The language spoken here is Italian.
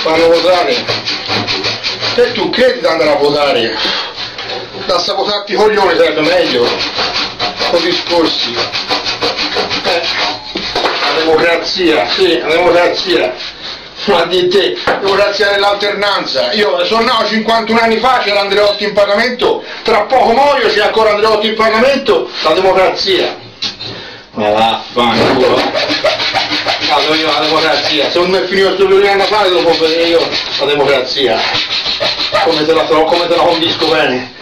fanno votare. E tu credi di andare a votare? Da sabotarti i coglioni sarebbe meglio. Con discorsi. La democrazia, sì, la democrazia. Ma di te, democrazia dell'alternanza. Io sono nato 51 anni fa, c'era Andreotti in Parlamento, tra poco muoio, c'è ancora Andreotti in Parlamento, la democrazia. Ma vaffanculo. Vado io la democrazia, secondo me è finito questo 2 anni fa, lo può vedere io la democrazia. Come te la condisco bene.